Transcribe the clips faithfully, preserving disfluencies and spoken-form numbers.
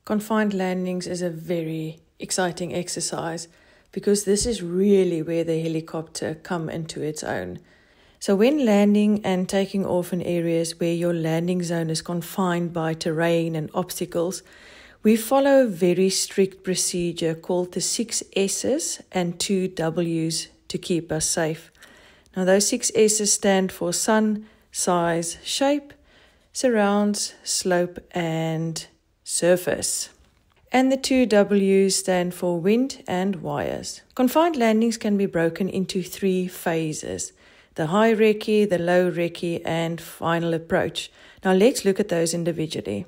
Confined landings is a very exciting exercise because this is really where the helicopter come into its own. So when landing and taking off in areas where your landing zone is confined by terrain and obstacles, we follow a very strict procedure called the six S's and two W's to keep us safe. Now those six S's stand for sun, size, shape, surrounds, slope and surface. And the two W's stand for wind and wires. Confined landings can be broken into three phases: the high recce, the low recce, and final approach. Now let's look at those individually.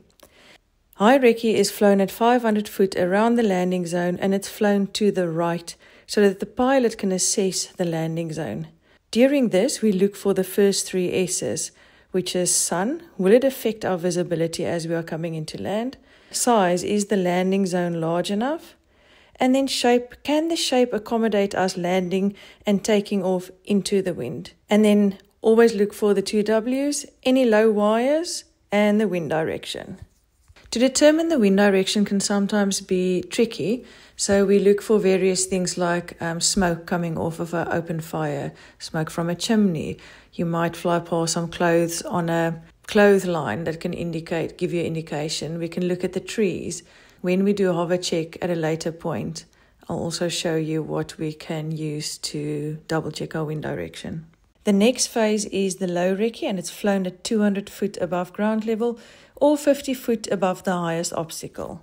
High recce is flown at five hundred foot around the landing zone, and it's flown to the right so that the pilot can assess the landing zone. During this, we look for the first three S's, which is sun, will it affect our visibility as we are coming into land? Size, is the landing zone large enough? And then shape, can the shape accommodate us landing and taking off into the wind? And then always look for the two W's, any low wires, and the wind direction. To determine the wind direction can sometimes be tricky, so we look for various things like um, smoke coming off of an open fire, smoke from a chimney. You might fly past some clothes on a clothesline that can indicate, give you indication. We can look at the trees. When we do a hover check at a later point, I'll also show you what we can use to double check our wind direction. The next phase is the low recce, and it's flown at two hundred foot above ground level or fifty foot above the highest obstacle.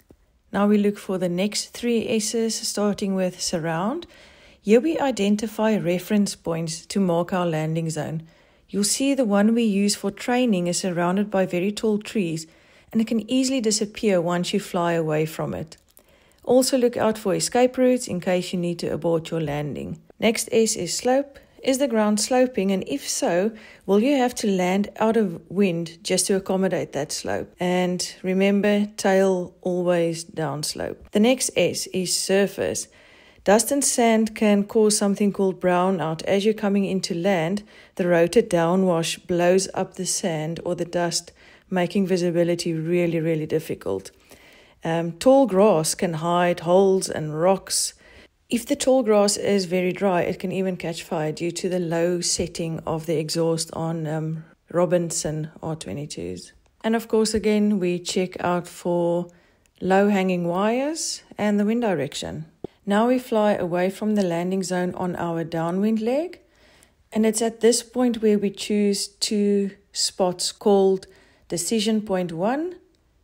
Now we look for the next three S's, starting with surround. Here we identify reference points to mark our landing zone. You'll see the one we use for training is surrounded by very tall trees, and it can easily disappear once you fly away from it. Also look out for escape routes in case you need to abort your landing. Next S is slope. Is the ground sloping, and if so, will you have to land out of wind just to accommodate that slope? And remember, tail always downslope. The next S is surface. Dust and sand can cause something called brownout. As you're coming into land, the rotor downwash blows up the sand or the dust, making visibility really, really difficult. Um, tall grass can hide holes and rocks. If the tall grass is very dry, it can even catch fire due to the low setting of the exhaust on um, Robinson R twenty-twos. And of course, again, we check out for low-hanging wires and the wind direction. Now we fly away from the landing zone on our downwind leg, and it's at this point where we choose two spots called decision point one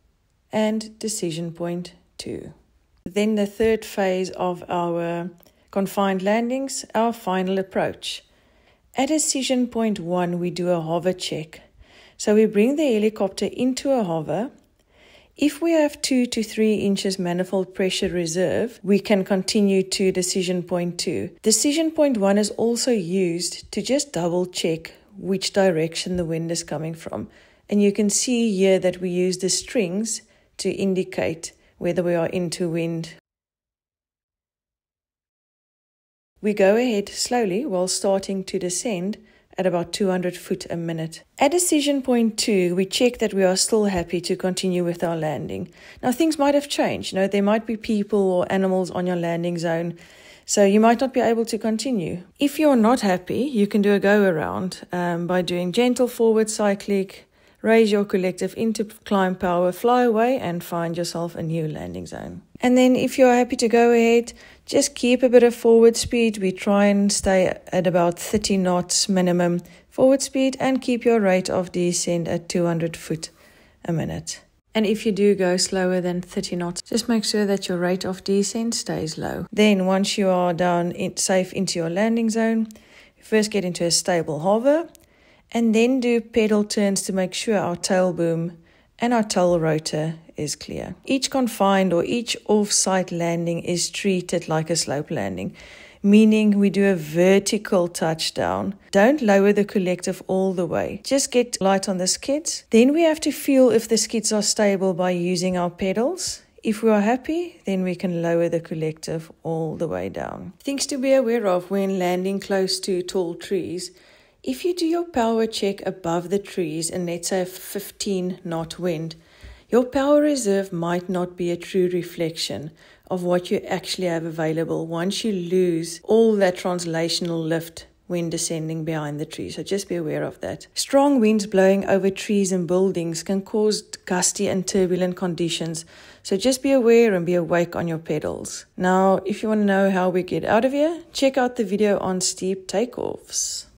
and decision point two. Then the third phase of our confined landings, our final approach. At decision point one, we do a hover check. So we bring the helicopter into a hover. If we have two to three inches manifold pressure reserve, we can continue to decision point two. Decision point one is also used to just double check which direction the wind is coming from. And you can see here that we use the strings to indicate whether we are into wind. We go ahead slowly while starting to descend at about two hundred foot a minute. At decision point two, we check that we are still happy to continue with our landing. Now, things might have changed. You know, there might be people or animals on your landing zone, so you might not be able to continue. If you're not happy, you can do a go around um, by doing gentle forward cyclic, raise your collective into climb power, fly away and find yourself a new landing zone. And then if you're happy to go ahead, just keep a bit of forward speed. We try and stay at about thirty knots minimum forward speed and keep your rate of descent at two hundred foot a minute. And if you do go slower than thirty knots, just make sure that your rate of descent stays low. Then once you are down in, safe into your landing zone, you first get into a stable hover, and then do pedal turns to make sure our tail boom and our tail rotor is clear. Each confined or each off-site landing is treated like a slope landing, meaning we do a vertical touchdown. Don't lower the collective all the way. Just get light on the skids. Then we have to feel if the skids are stable by using our pedals. If we are happy, then we can lower the collective all the way down. Things to be aware of when landing close to tall trees. If you do your power check above the trees and let's say a fifteen knot wind, Your power reserve might not be a true reflection of what you actually have available once you lose all that translational lift when descending behind the tree. So just be aware of that. Strong winds blowing over trees and buildings can cause gusty and turbulent conditions. So just be aware and be awake on your pedals. Now, if you want to know how we get out of here, check out the video on steep takeoffs.